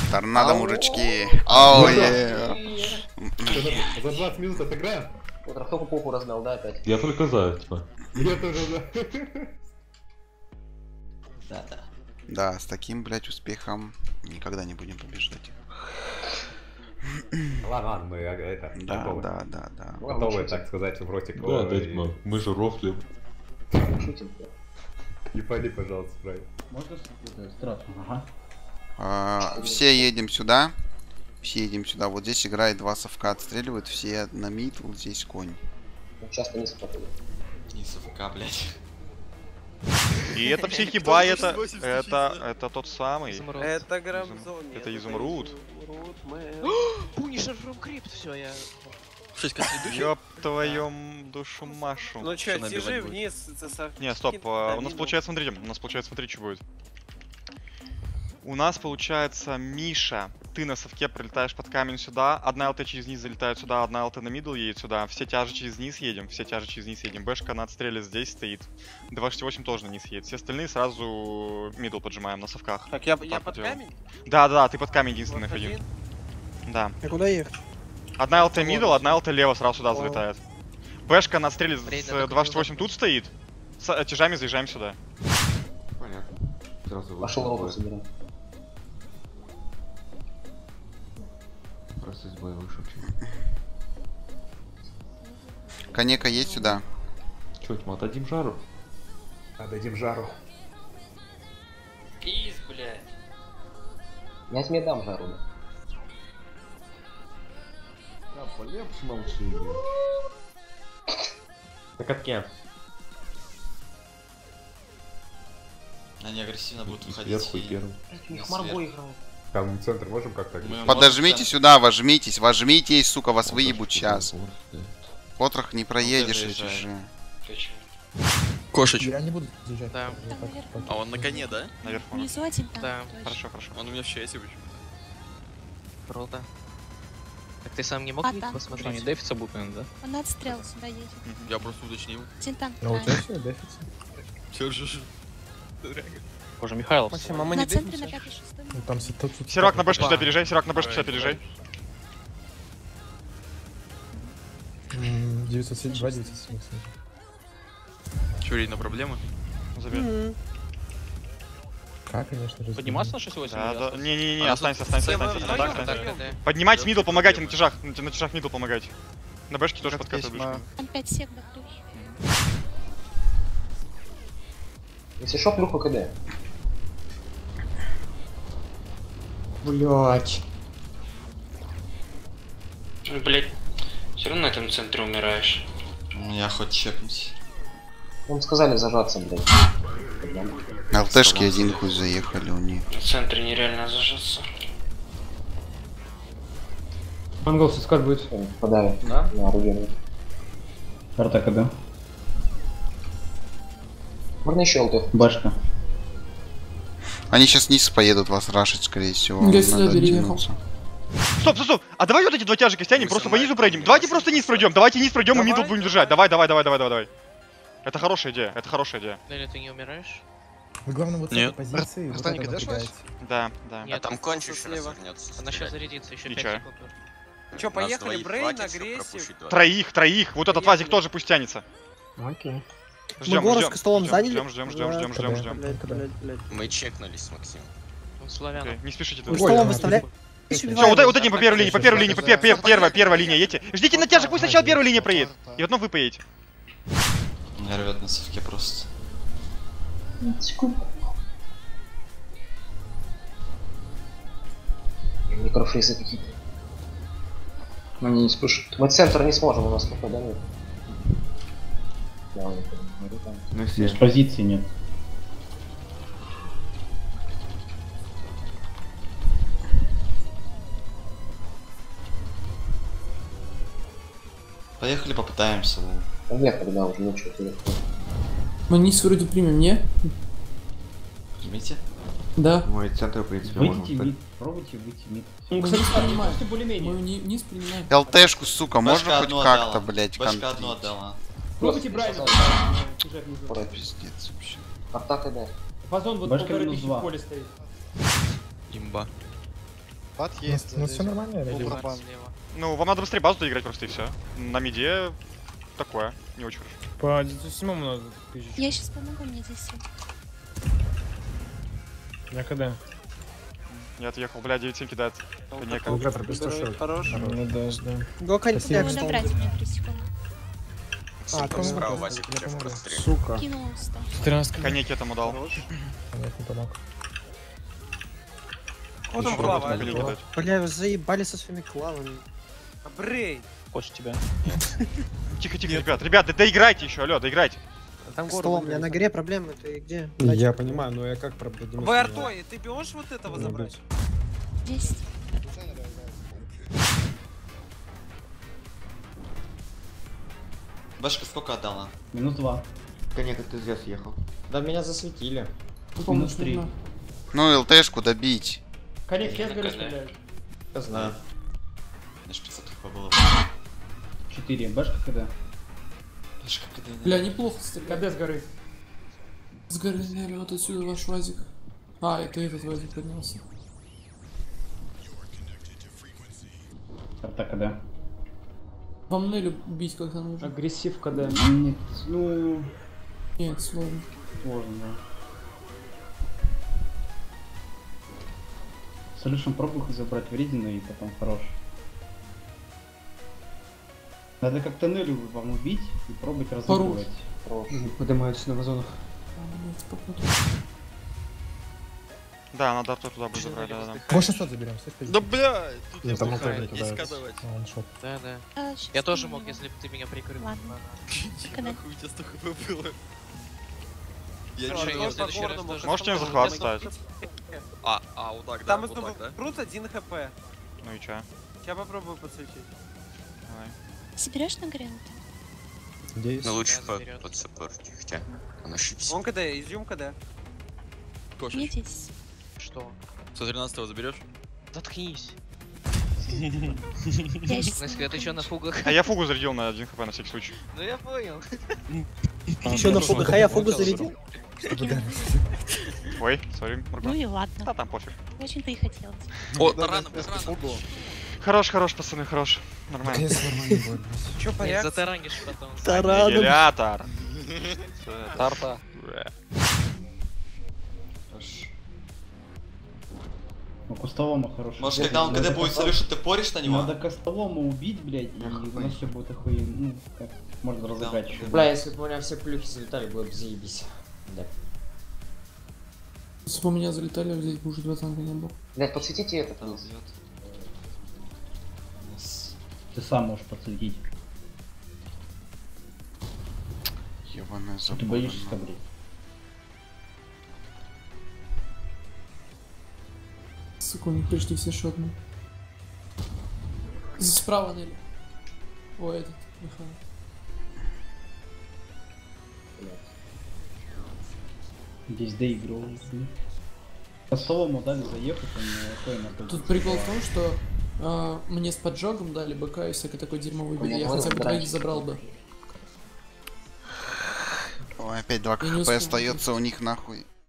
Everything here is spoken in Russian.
Торнадо, мужички. Ой. За 20 минут отыграем? Вот Рахтоку попу раздал, да, опять? Я только за, типа. Я тоже, да. Да. Да, с таким, блядь, успехом никогда не будем побеждать. Ладно, мы это, Да, готовы. да. Готовы, так сказать, в ротик. Да, дать мы же рофлим. Не пали, пожалуйста, правильно. Можно страшно? Ага. Все едем сюда. Все едем сюда. Вот здесь играет два совка, отстреливают. Все на мид, вот здесь конь. Часто не спокойно. Не совка, блядь. И это психиба, это тот самый. Это Грамзон. Это изумруд. Пунишер from Crypt, все, я... Ёб твою душу Машу. Ну чё, тяжи вниз, Не, стоп, у нас получается, смотрите, смотри, что будет. У нас получается, Миша, ты на совке прилетаешь под камень сюда, одна ЛТ через низ залетает сюда, одна ЛТ на мидл едет сюда, все тяжи через низ едем, Бэшка на отстреле здесь стоит, 268 тоже на низ едет, все остальные сразу мидл поджимаем на совках. Так, я Вот под вот камень? Да, ты под камень единственный Вот один. Да. А куда ехать? Одна ЛТ мидл, одна ЛТ лево сразу сюда залетает. Бэшка на отстреле с 268 тут стоит, с тяжами заезжаем сюда. Понятно. Сразу Пошел лову собирать. Просто из боя вышел. Конека есть сюда. Чё, мы отдадим жару? Отдадим жару. Пиз, блядь. Я тебе дам жару. Да, полегче молчи. На катке. Они агрессивно будут выходить. Сверху и первым. Их Марго играет. Там центр можем как-то? Подожмите сюда, вожмитесь, сука, вас выебут сейчас. Потрох не проедешь эти же. Кошечка. Я не буду заезжать. Да. А он на коне, да? Наверху. Внизу один там. Да. Хорошо. Он у меня в чате почему. Круто. Так ты сам не мог там. посмотреть? Что, не дефится буквенно, да? Он на отстрел сюда едет. Я просто уточнил. Тинтан. Ну, у тебя все дефится. Чё же? Боже, Михаил. На центре на 5-6. Ну, там тут... Сирак на бэшке сюда переезжай, Сирак на бэшке сюда переезжай. 972, 970. Чё, Рейна, проблемы? Забей. Как, конечно же. Подниматься на 6-8? Да. Не, останься. Да. Поднимайте мидл, помогайте на тяжах мидл помогайте. На бэшке тоже подкатывай ближе. Там 5 сек до плюс. Если шо, плюху КД. Блять. Блять, все равно на этом центре умираешь. Я хоть чекнуть. Вам сказали зажаться, блядь. На ЛТшке один хуй заехали у них. На центре нереально зажаться. Монгол сискар будет. Подали. Да? На оружие. Карта КД. Можно еще ЛТ. Башка. Они сейчас вниз поедут вас рашить, скорее всего. Я сюда Надо переехал. оттянуться. Стоп. А давай вот эти два тяжика стянем, просто по низу пройдем. Давайте просто низ пройдем, и мидл будем держать. Давай. Это хорошая идея. Или ты не умираешь? Вы главное вот с этой позиции вот это напрягаете. Да. Нет, там кончу еще развернется. Она сейчас зарядится, еще И 5 чё? секунд. Че, поехали, Брейн, агрессив. Троих. Вот этот вазик тоже пусть тянется. Окей. Ждем. Мы чекнулись с Максимом. Он славян. Не спешите. Вы столом выставляете? Все, вот этим по первой линии, первая линия, едьте. Ждите на тяжек, пусть сначала первая линия проедет. И потом вы поедете. Меня рвет на совке просто. Микрофризы какие-то. Они не спушат. Мы центр не сможем, у нас похода нет. Ну все. Позиции нет. Поехали, попытаемся. Поехали, да, уже ничего. Мы низ вроде примем, не? Примите. Да. Мой центр, в принципе, Выйдите можно. мид. Пробуйте выйти мид. Мы Кстати, принимаем. более-менее. Мы низ принимаем. ЛТшку, сука, можно Башка хоть одну как-то, отдала. блять, Башка одну контрить? отдала. Пробуйте Брайна. Пиздец вообще. Атака, да. Фазон вот Башка полторы минус тысячи 2. в поле стоит. Имба. Бат есть. Ну все нормально, я надеюсь. Ну, вам надо быстрее базу доиграть просто и все. На миде такое, не очень хорошо. По 97 надо тысячу. Я сейчас помогу мне здесь. Я когда? Я отъехал, бля, 9-7 кидает. Коньяка. Лугатор пустошил. Хорош. Ну да, ждем. Надо добрать меня 3 секунды. Справа, Васик, у тебя в простре. Сука. Кинулся. 13. Коньяк я тому дал. Нет, не помог. О, там клава, Бля, вы заебали со своими клавами. Брей! Хочешь тебя? Тихо, ребят, доиграйте еще, алло, доиграйте. Там Столом, у меня на горе проблемы, ты где? Я понимаю, но я как продемонстрирую? Вы артой, ты бьешь вот этого забрать? 10. Башка сколько отдала? Минус 2. Коньяк, ты зря съехал. Да меня засветили. Помощь Минус 3. нужна. Ну, ЛТшку добить. Конек, я На горю КД. стреляю. Я знаю. Значит, 500 хп было. 4. Башка когда? Башка когда? Бля, неплохо стрелял. Когда с горы? С горы, наверное, вот отсюда ваш вазик. А, это этот вазик поднялся. Карта когда? Вам Нелю бить как-то нужно. Агрессив когда? Нет, ну... Нет, сложно. Сложно, да. Солюшн пробуй забрать вредину и потом хорош. Надо как-то Нелю вам убить и пробовать разыгрывать. Поднимаются на вазонах. Да, надо артой туда будет забрать, да. Мы 600 заберем, кстати. Да бля, тут Ну, я там вздыхаю, опять не туда. скадывать. Ваншот. Да, да. Щас Я тоже помогу. мог, если бы ты меня прикрыл. Ладно. Когда? Нахуй у тебя 100 хп было. Я Слушай, решил, я в в следующий раз следующий тоже. Можете мне захват ставить? Вот так, да, Там вот из так, да? крут 1 хп. Ну и чё? Я попробую подсветить. Давай. Соберешь на горе? Надеюсь. Ну лучше Я заберёт. подсаппортить, хотя он ошибся. Он КД, изюм КД. Мне 10. Что? 113-го заберешь? Заткнись. Я сейчас Если ты еще на фугах. А я фугу зарядил на 1 хп на всякий случай. Ну я понял. Еще на фугах, а я фугу зарядил? Ой, сори, Ну Мурган. и ладно. Да, там пофиг. Очень-то и хотелось. О, тараном. Хорош, пацаны, хорош. Нормально. Наконец нормально будет, блядь. Че по Нет, реакции? затаранишь потом. Аннигилятор. Тарта. Ну, кустовому хороший. Может, когда он КД будет Солюшн, ты поришь на него? Надо костовому убить, блядь, и у нас все будет охуенно. Ну, как можно разыграть еще. Бля, если бы у меня все плюхи залетали, было бы заебись. Да. Если бы у меня залетали, здесь бы уже 2 танка не было. Блядь, подсветите этот. Ты сам можешь подсветить. Ебаная Ты забора. боишься, блядь. Сука, у них почти все шотные. Справа Нелли. О, этот, Михаил. Здесь доигрывают. Костовому дали заехать, он находится. Тут прикол в том, что мне с поджогом дали БК и всякое такое дерьмо выбили. Я хотя бы двоих забрал бы. Ой, опять 2 Я не хп успел. остается у них нахуй.